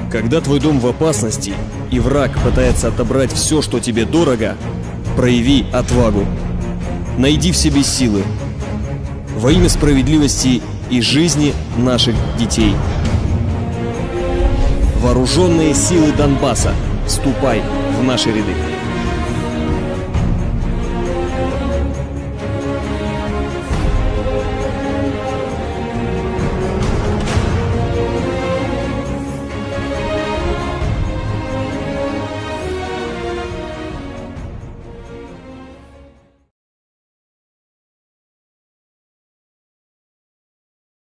Когда твой дом в опасности и враг пытается отобрать все, что тебе дорого, прояви отвагу. Найди в себе силы во имя справедливости и жизни наших детей. Вооруженные силы Донбасса, вступай в наши ряды.